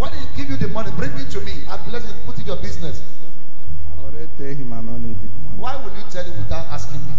When he give you the money, bring it to me. I bless it, put it in your business. I already tell him I don't need the money. Why will you tell him without asking me?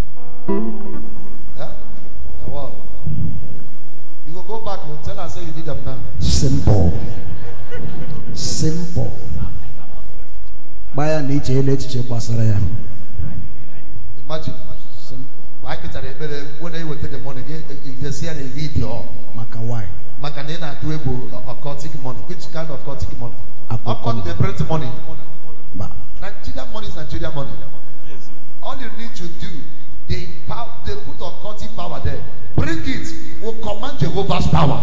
Huh? Wow. You will go back and tell her and say you need them now. Simple. Simple. Buy an each basaraya. Imagine. Why can I when they will take the money? You see a video. Makawai. Makanena do occultic money. Which kind of occultic money? According to the print money. Nigerian money is Nigerian money. All you need to do, they put occultic power there. Bring it, will command Jehovah's power.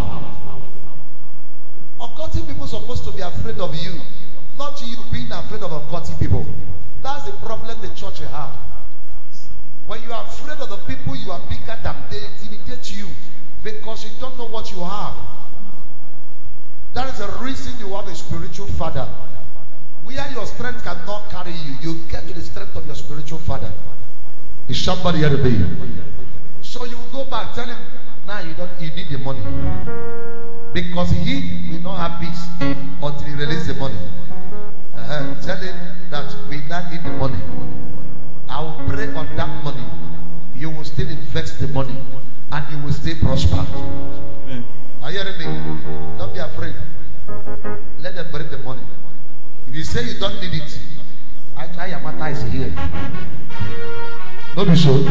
Occultic people are supposed to be afraid of you, not you being afraid of occultic people. That's the problem the church have. When you are afraid of the people you are bigger than, they intimidate you because you don't know what you have. That is the reason you have a spiritual father. Where your strength cannot carry you, you get to the strength of your spiritual father. Is somebody here today? So you will go back, tell him, now you need the money. Because he will not have peace until he release the money. Tell him that we now need the money. I will pray on that money. You will still invest the money and you will still prosper. Are you hearing me? Don't be afraid. Let them bring the money. If you say you don't need it, I try your matter is here. Don't be so.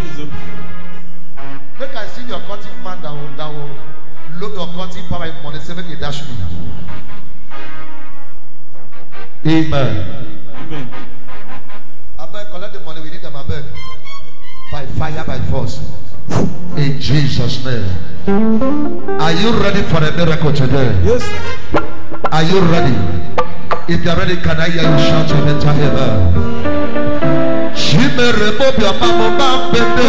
Make I see your cutting man that will load your cutting power in money, 7 dash me. Amen. Amen. I beg, collect the money, we need them, I beg. By fire, by force. In Jesus' name. Are you ready for a miracle today? Yes. Are you ready? If you are ready, can I hear you shout to enter heaven? She may remove your mama, baby,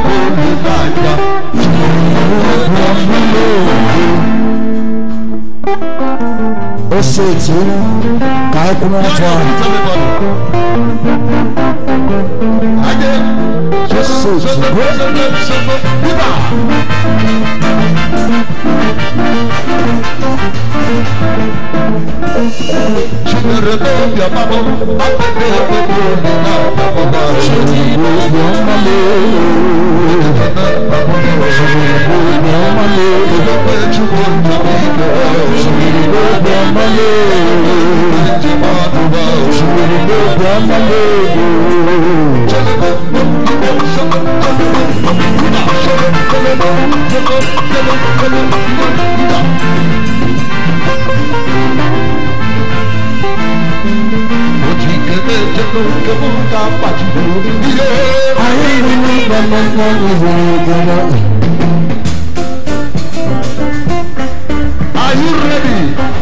Are you ready?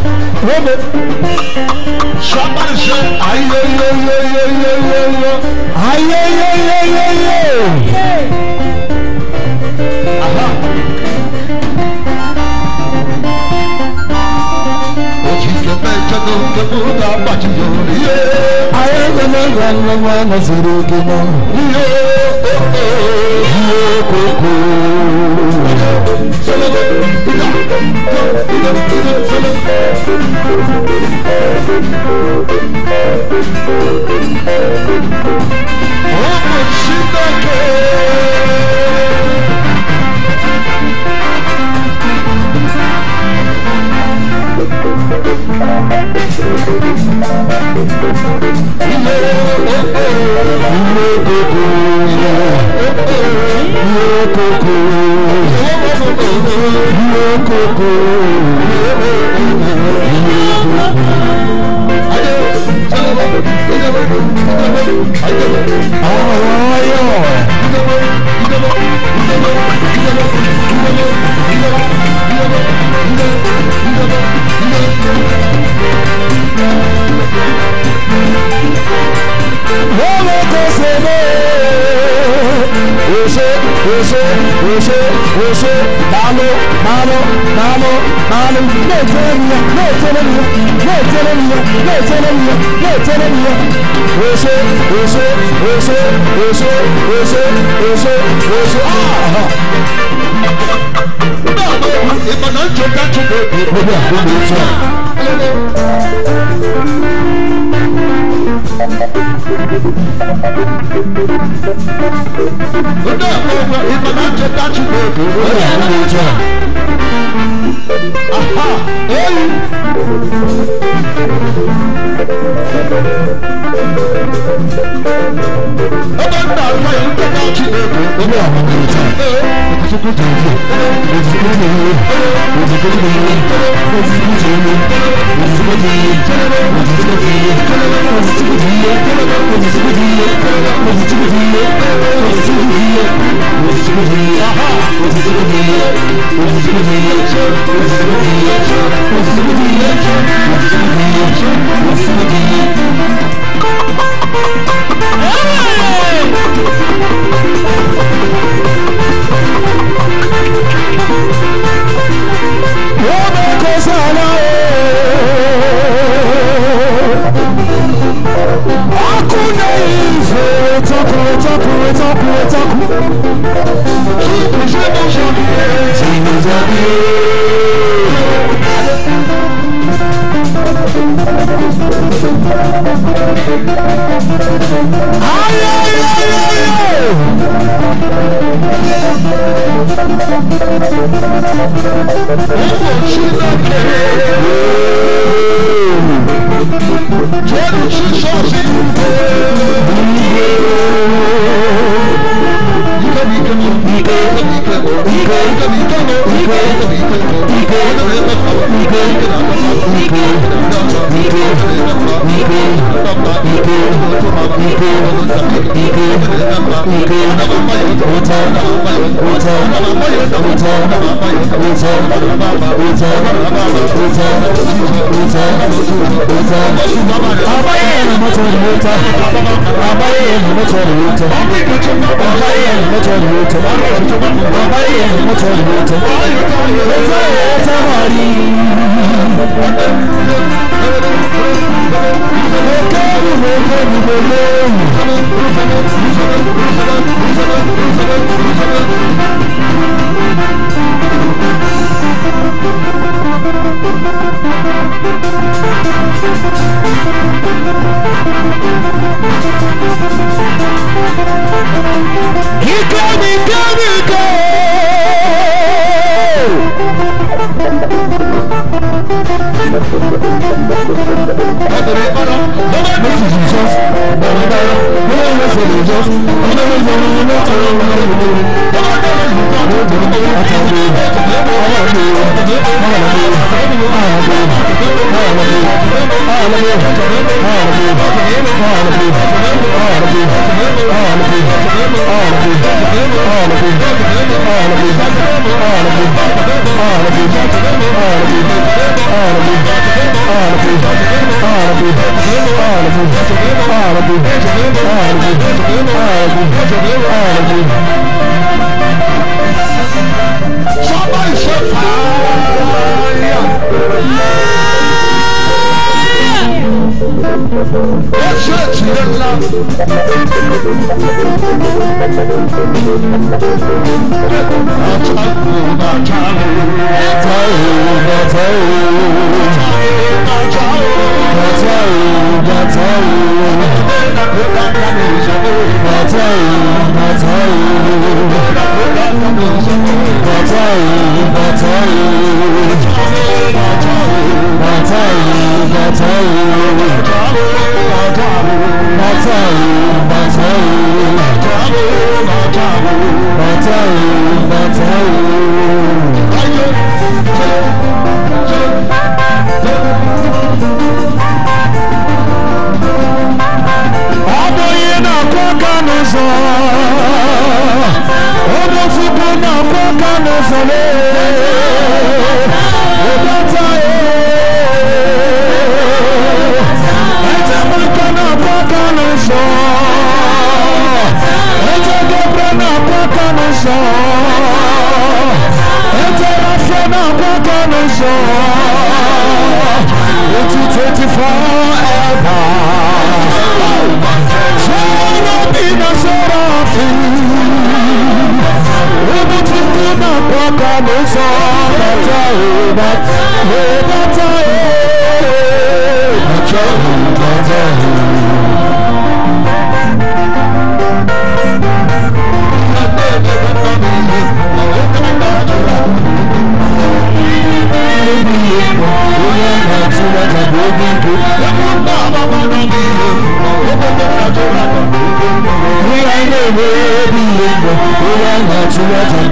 Somebody say,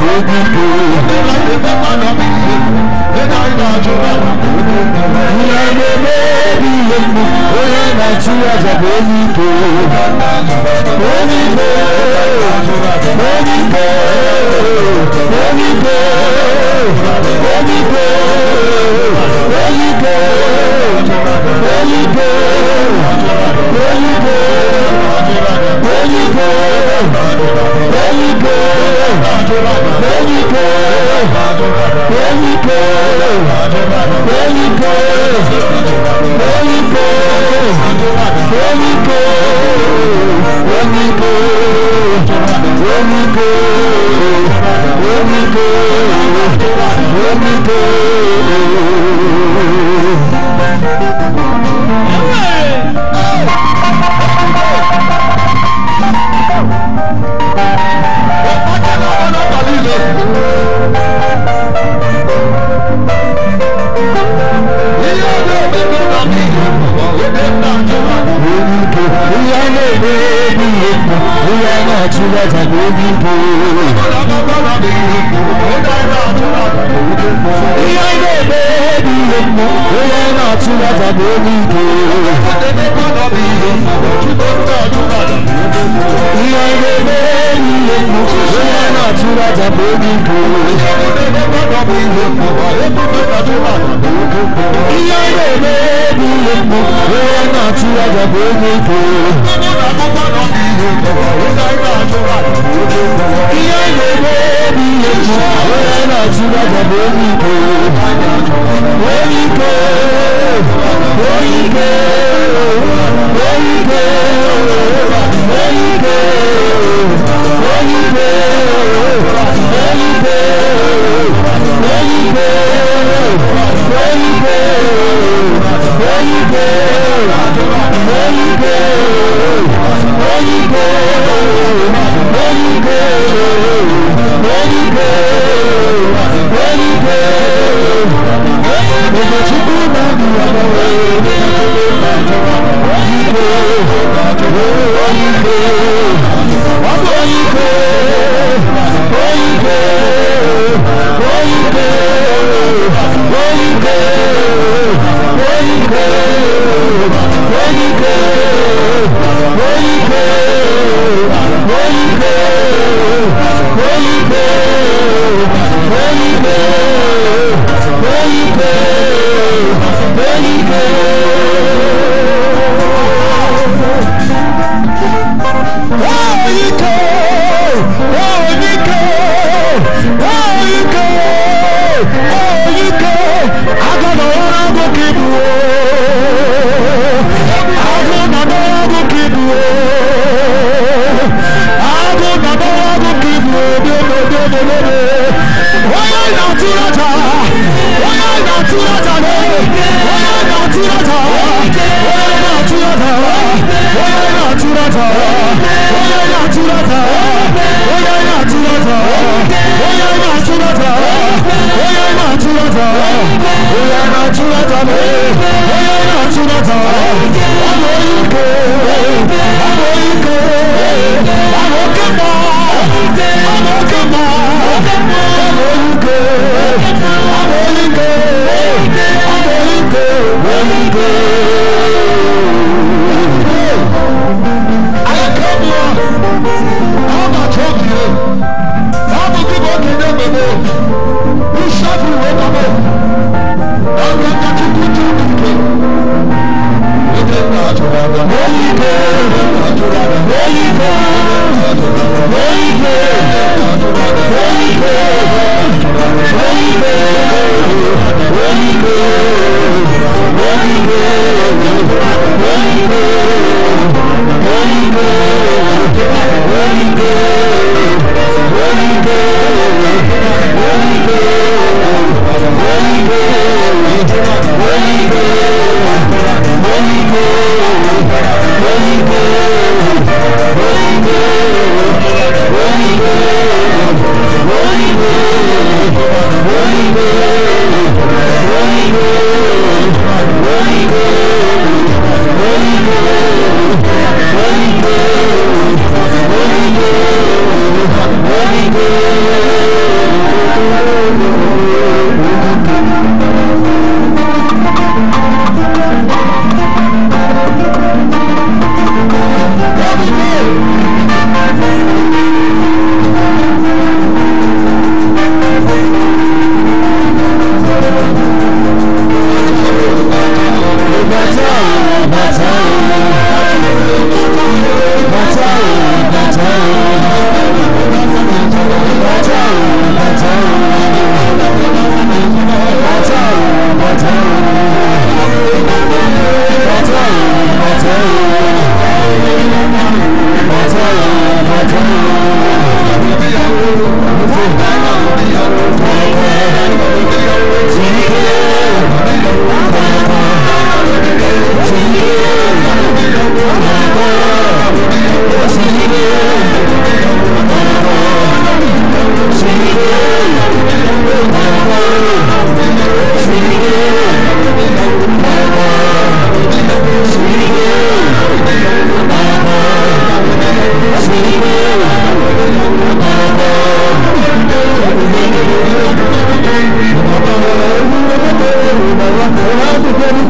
You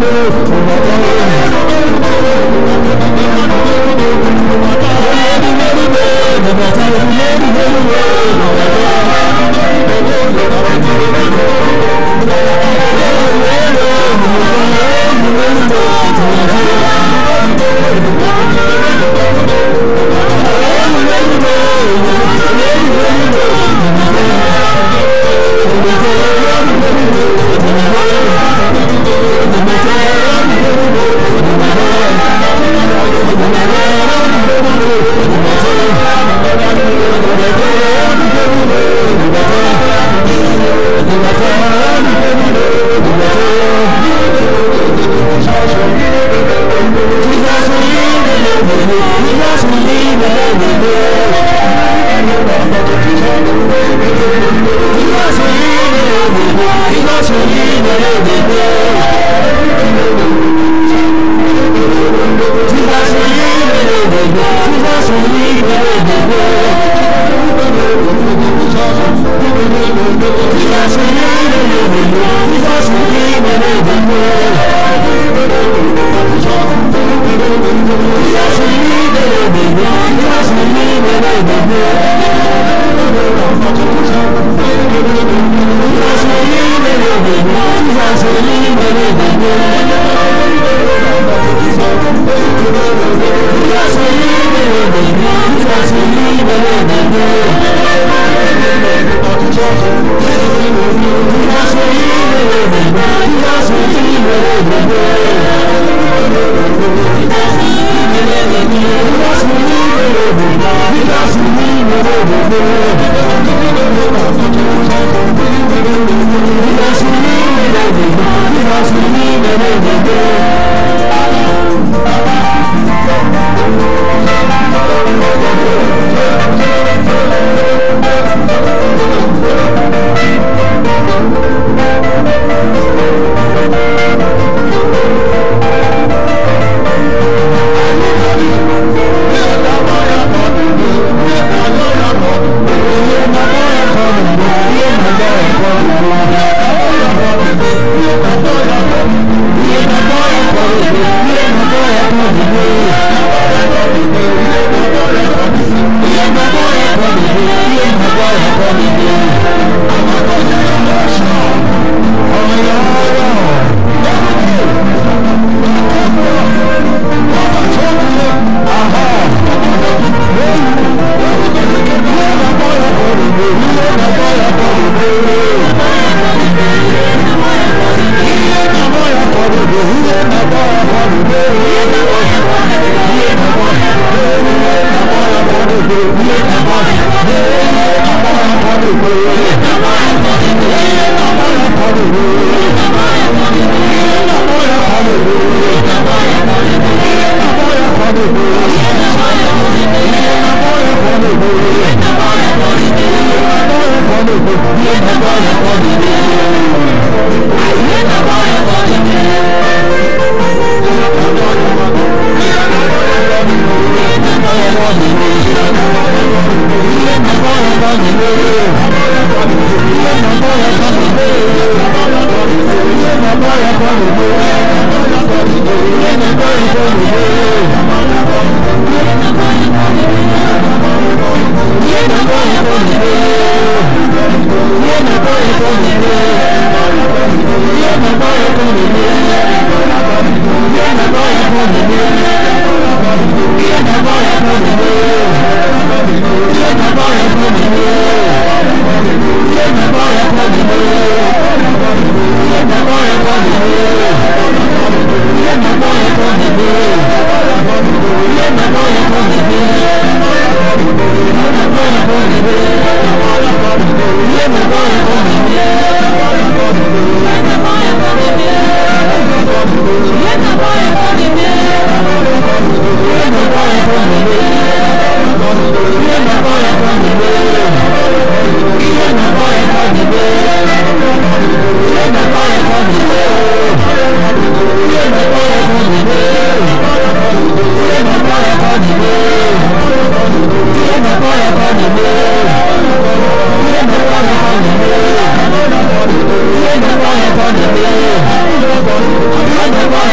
Yes,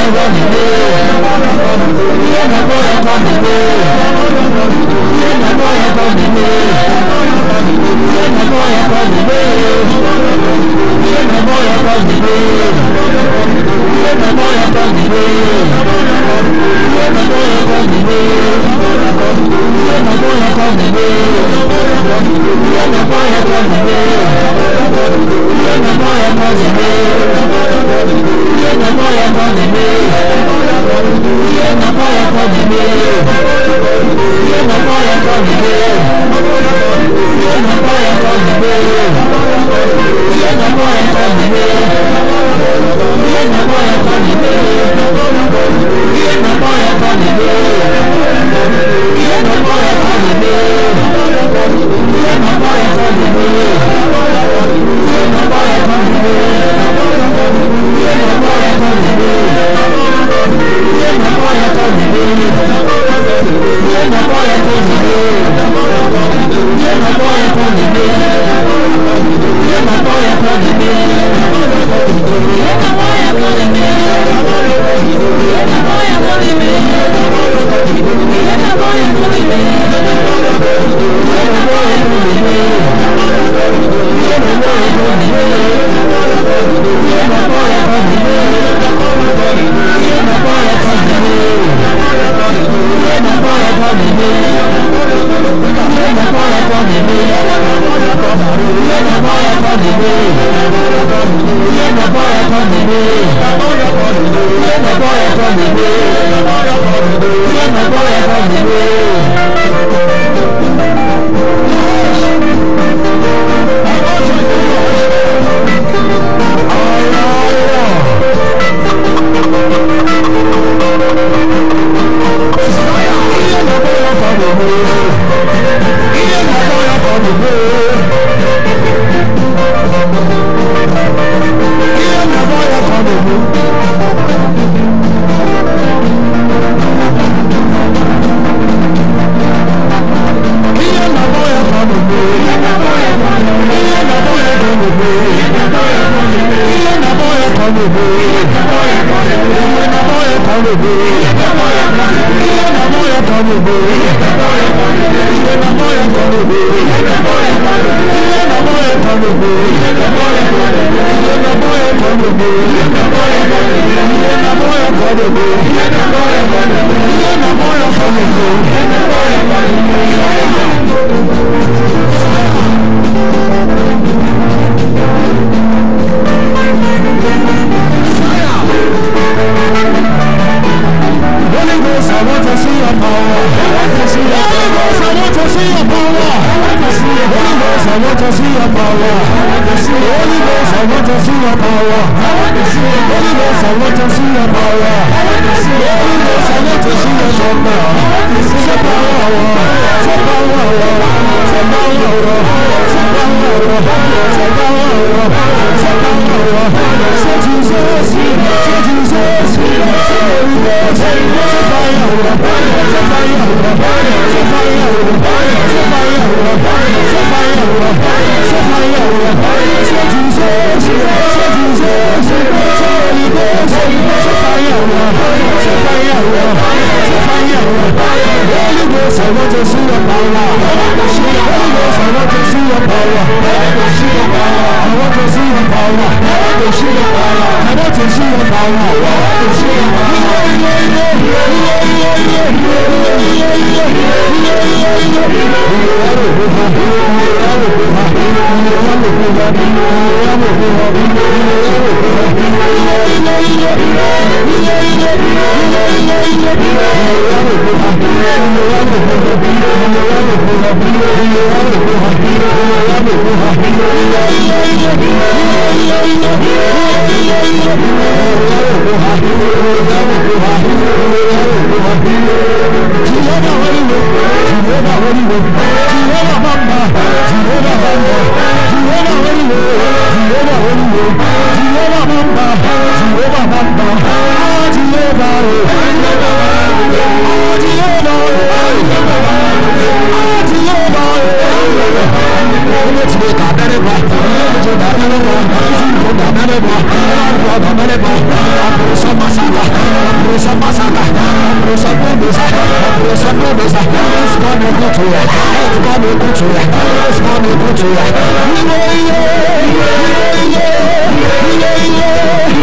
Yeah.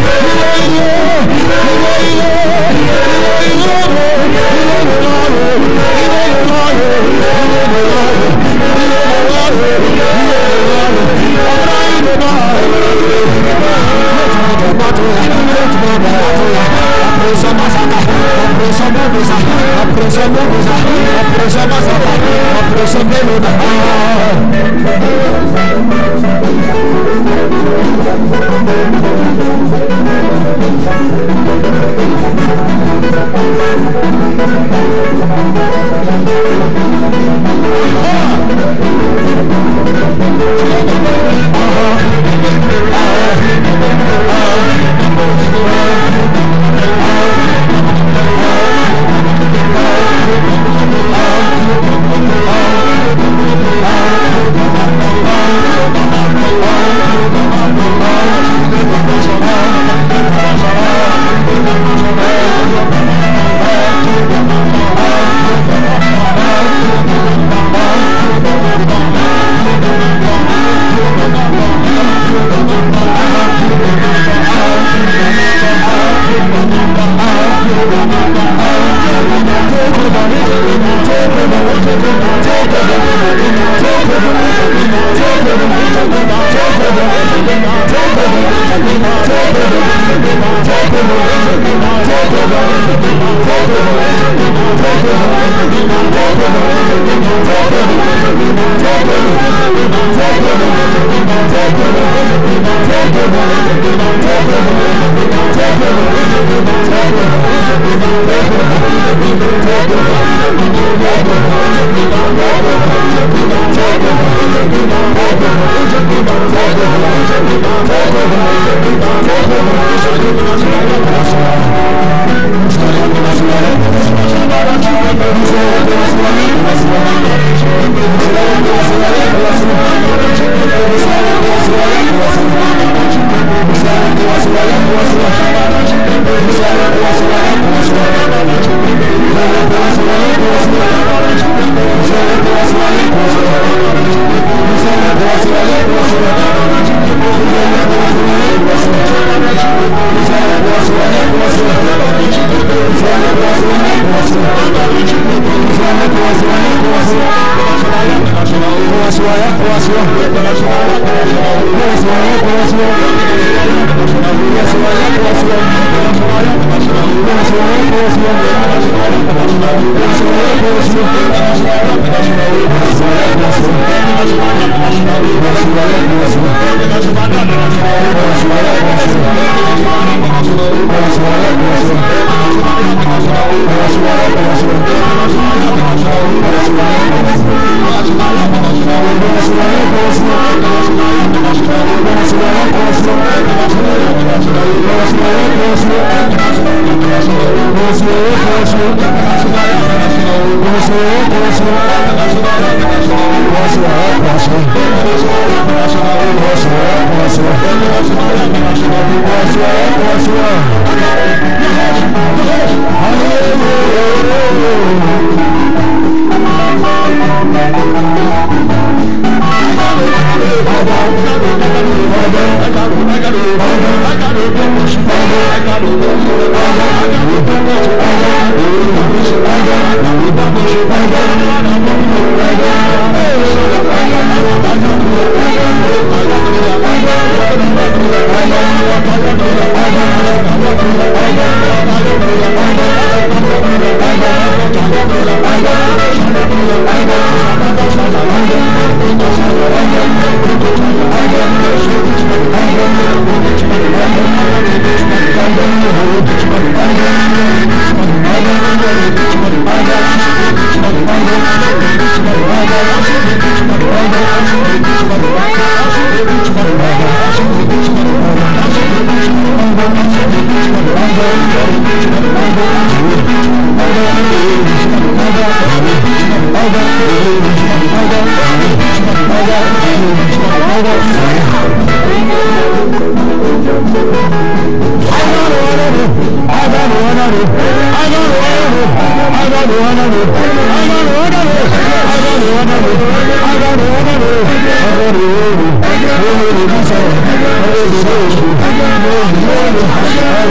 I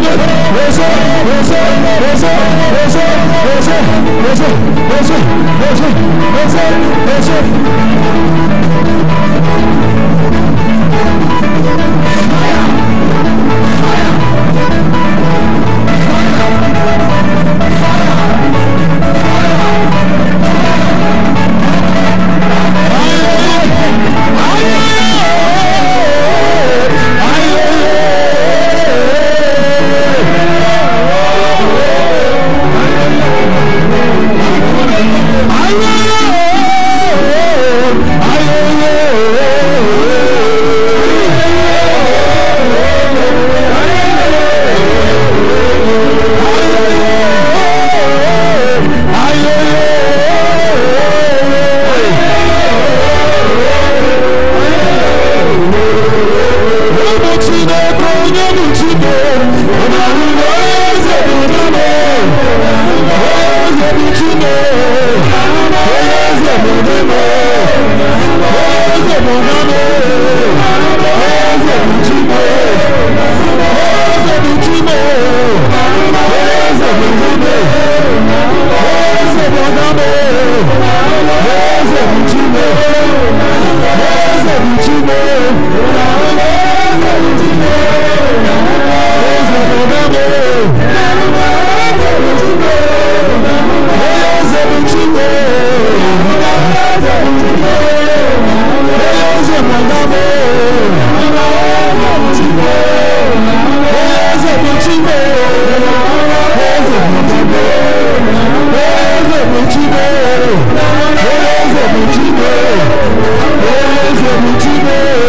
Hey!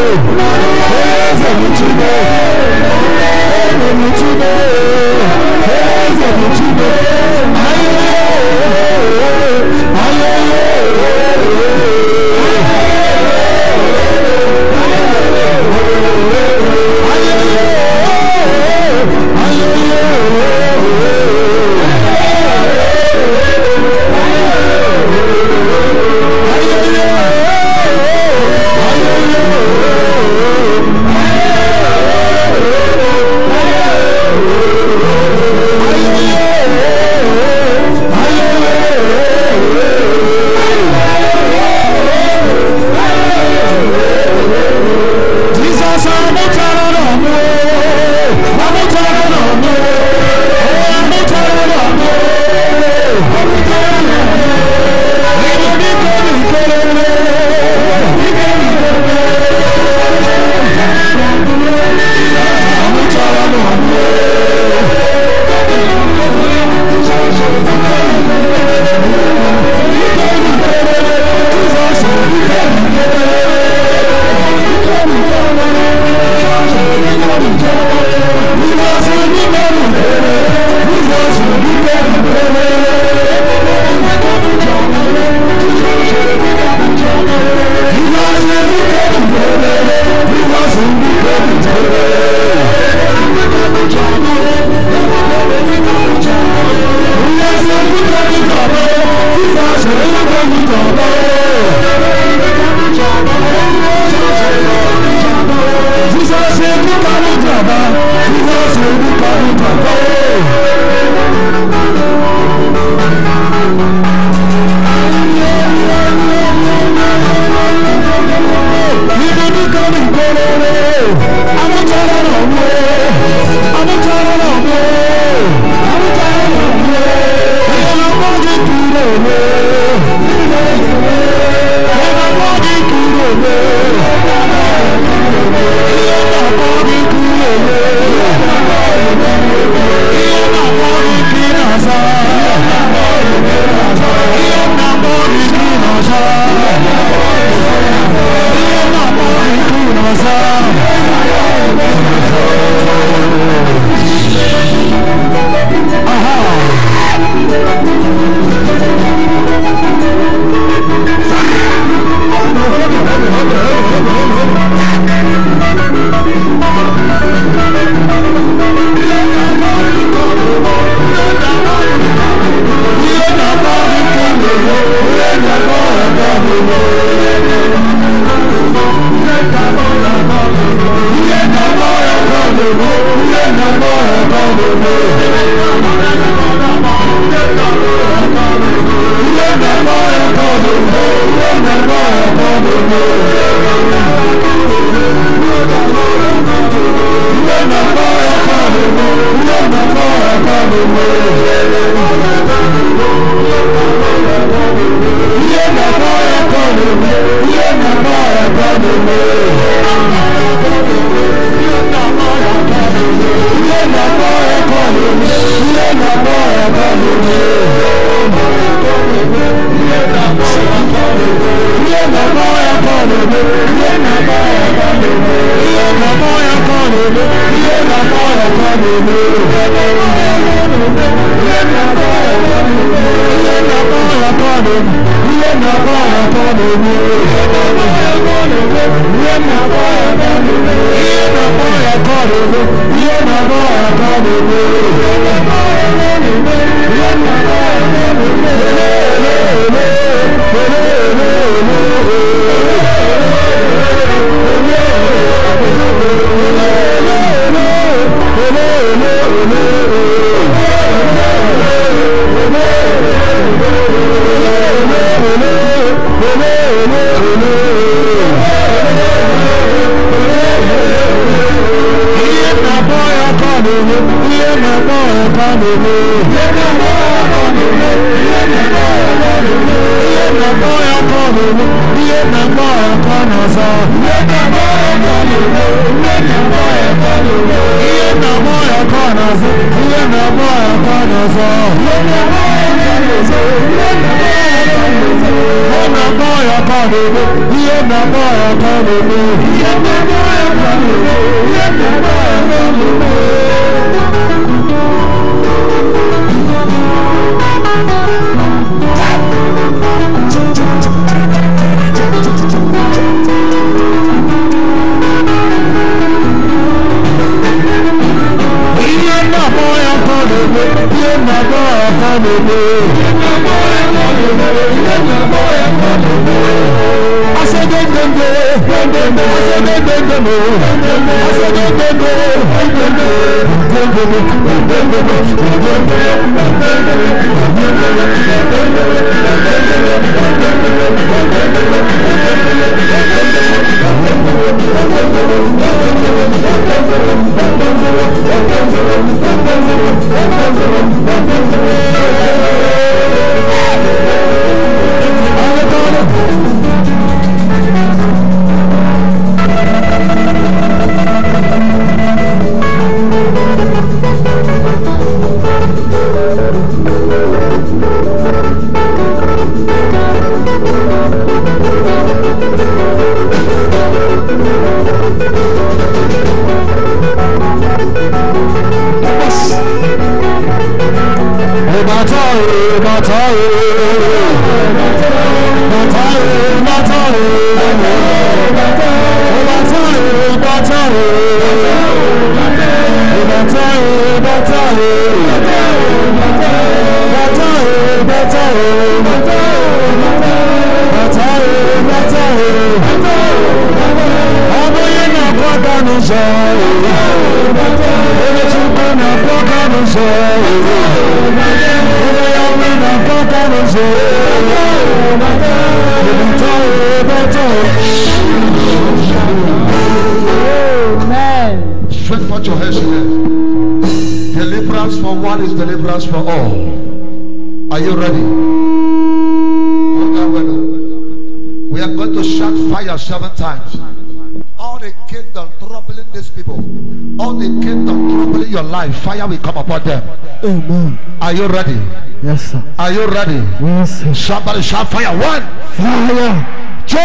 Fire will come upon them. Amen. Are you ready? Yes, sir. Are you ready? Yes, sir. Somebody shout fire. 1, Fire. 2,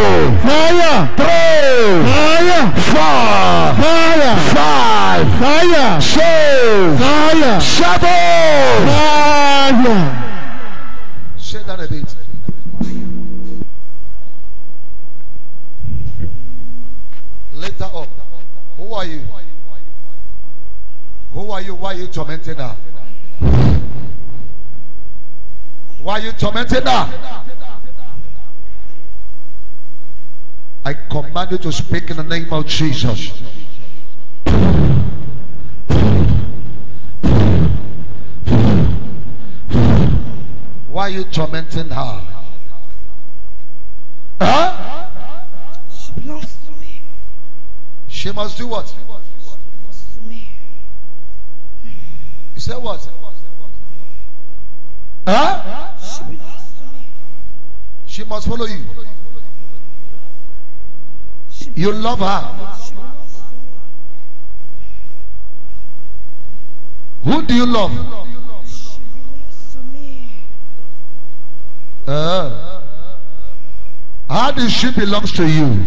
Fire. 3, Fire. 4, Fire. 5, Fire. 6, Fire. 7. Fire. Say that a bit. Later on, who are you? Who are you? Why are you tormenting her? Why are you tormenting her? I command you to speak in the name of Jesus. Why are you tormenting her? Huh? She belongs to me. She must do what? Belongs to me. You said what? Huh? She belongs to me. She must follow you. She You love her. She belongs to me. Who do you love? She belongs to me. How does she belongs to you?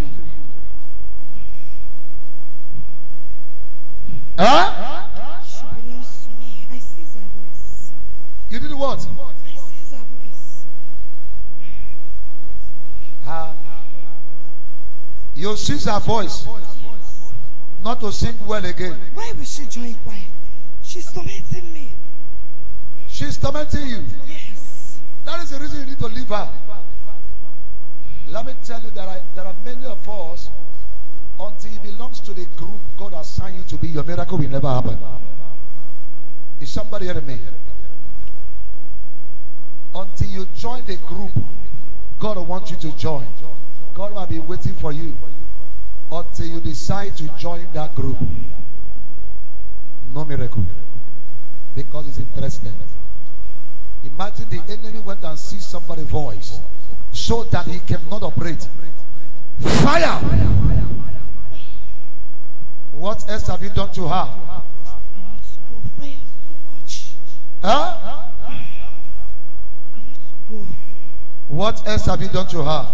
Huh? She belongs to me. I see her voice. You did what? I see her voice. You see her voice. Not to sing well again. Why will she join choir? She's tormenting me. She's tormenting you. Yes. That is the reason you need to leave her. Let me tell you that there are many of us, until he belongs to the group God assigned you to be, your miracle will never happen. Is somebody hearing me? Until you join the group God wants you to join, God might be waiting for you until you decide to join that group. No miracle. Because he's interested. Imagine the enemy went and sees somebody's voice so that he cannot operate. Fire! What else have you done to her? I want to go. Fire is too much. Huh? I want to go. What else have you done to her?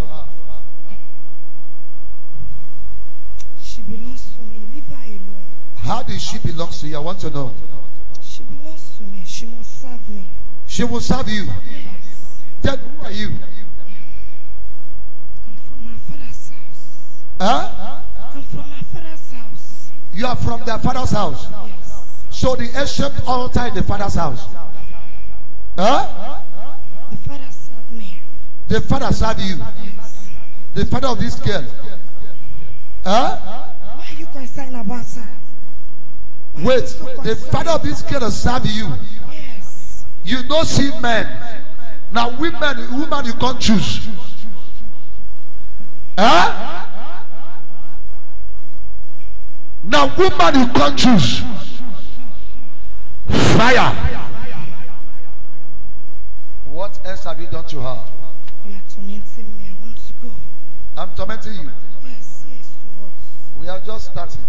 She belongs to me. Leave her alone. How does she belong to you? I want to know. She belongs to me. She must serve me. She will serve you. Yes. Then who are you? I'm from my father's house. Huh? I'm from my father's house. You are from their father's house. Yes. So the ancient altar in the father's house. Huh? The father served me. The father served you. Yes. The father of this girl. Huh? Why are you concerned about her? Why are Wait, you so the concerned? father of this girl serve you. Yes. You don't see men. Now women you can't choose. Huh? Now woman you can't choose. Fire. What else have you done to her? You are tormenting me. I want to go. I'm tormenting you. Yes, yes, to us. We are just starting.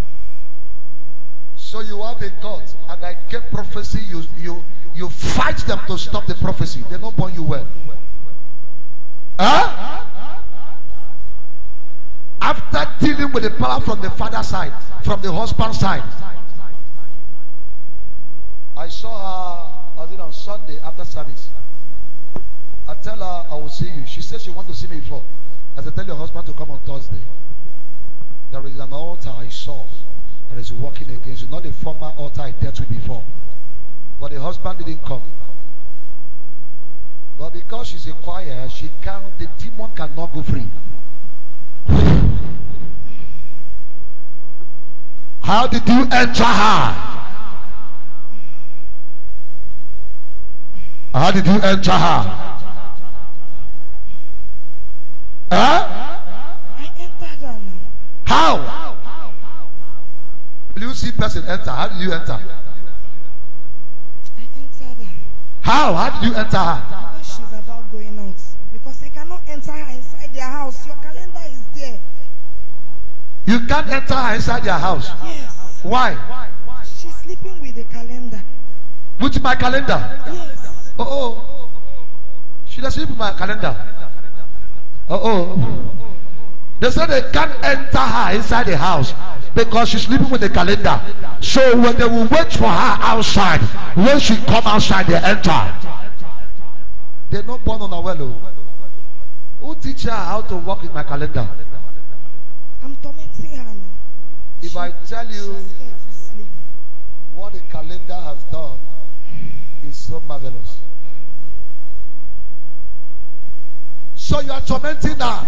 So you have a God, and I get prophecy. You fight them to stop the prophecy. They don't point you well. Huh? After dealing with the power from the father side, from the husband side, I saw her, on Sunday after service. I tell her I will see you. She said she want to see me before. As I tell your husband to come on Thursday. There is an altar I saw that is working against you. Not the former altar I dealt with before. But the husband didn't come. But because she's a choir, the demon cannot go free. How did you enter her? How did you enter her? Huh? I entered her now. How? Will you see person enter? How did you enter? I entered her. How did you enter her? When she's about going out. Because I cannot enter her inside their house. Your calendar is there. You can't enter her inside your house. Yes. Why? She's sleeping with the calendar. With my calendar. Yes. Oh. She doesn't sleep with my calendar. Oh. They said they can't enter her inside the house because she's sleeping with the calendar. So when they will wait for her outside, when she come outside, they enter. They're not born on a well. Who teach her how to work with my calendar? I'm tormenting her now. If I tell you She's scared to sleep. what the calendar has done, is so marvelous. So you are tormenting her.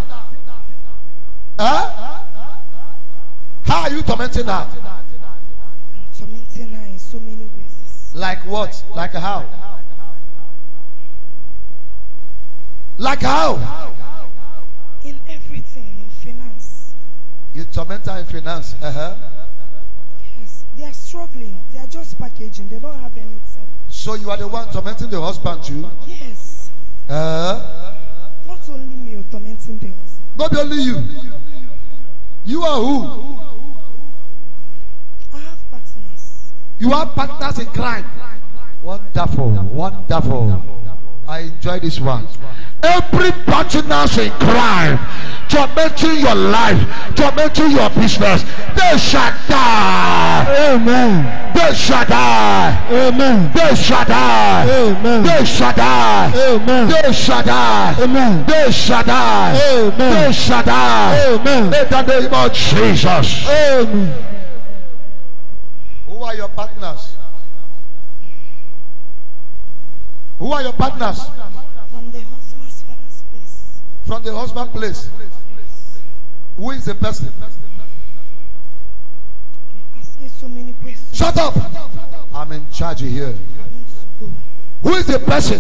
Huh? How are you tormenting her? I'm tormenting her in so many ways. Like what? Like how? Like how? In everything, in finance. You torment her in finance. Yes, they are struggling. They are just packaging. They don't have anything. So you are the one tormenting the husband too? Yes. Not Not only me tormenting the husband. only you. You are who? I have partners. You are partners in crime. Wonderful, wonderful. I enjoy this one. Every partners in crime, tormenting your life, tormenting your business, they shall die. Amen. They shall die. Amen. They shall die. Amen. They shall die. Amen. They shall die. Amen. They shall die. Amen. They shall die. Amen. In the name of Jesus. Amen. Who are your partners? Who are your partners? From the husband's father's place. From the husband place. Who is the person? You're asking so many questions. Shut up! I'm in charge here. I want to go. Who is the person?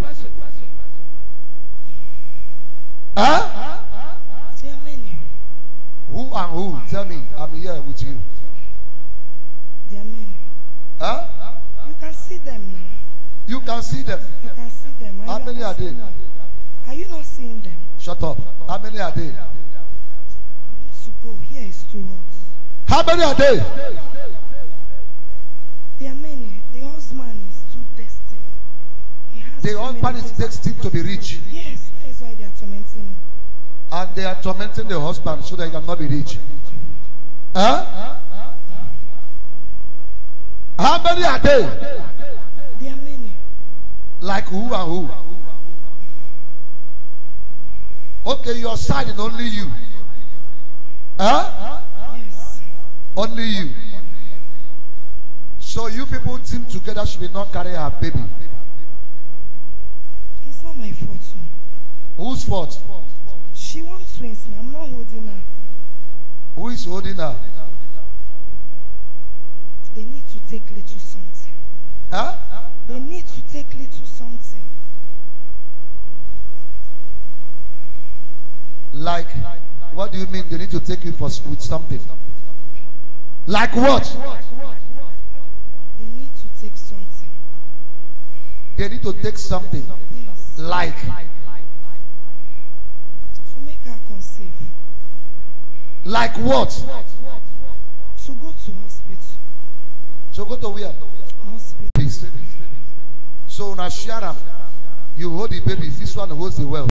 Huh? There are many. Who and who? Tell me. I'm here with you. There are many. Huh? You can see them now. You can see them. You can see them. How many are they? Are you not seeing them? Shut up. How many are they? I want to go. Here is too hot. How many are they? There are many. The husband is too destined. He has The so husband many is things. destined to be rich. Yes, that is why they are tormenting me. And they are tormenting the husband so that he cannot be rich. Huh? How many are they? There are many. Like who and who? Okay, your side is only you. Huh? Yes. Only you. So you people team together should be not carry her baby. It's not my fault. Oh. Whose fault? She wants twins. I'm not holding her. Who is holding her? They need to take little something. Huh? They need to take little something. Like, what do you mean they need to take you for with something? Like what? They need to take something. They need to take something. Yes. Like, To make her conceive. like what? To go to hospital. So go to where? Hospital. Please. So now share them. You hold the baby. This one holds the well.